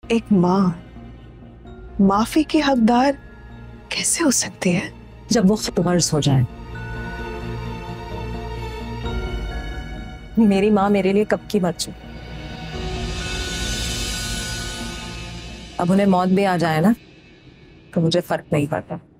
एक माँ माफी की हकदार कैसे हो सकती है? जब वो खुदगर्ज हो जाए। मेरी माँ मेरे लिए कब की मर चुकी। अब उन्हें मौत भी आ जाए ना तो मुझे फर्क नहीं पड़ता।